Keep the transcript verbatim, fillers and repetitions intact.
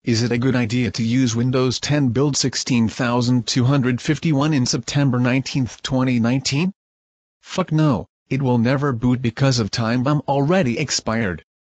Is it a good idea to use Windows ten build sixteen thousand two hundred fifty-one in September nineteenth twenty nineteen? Fuck no, it will never boot because of time bomb already expired.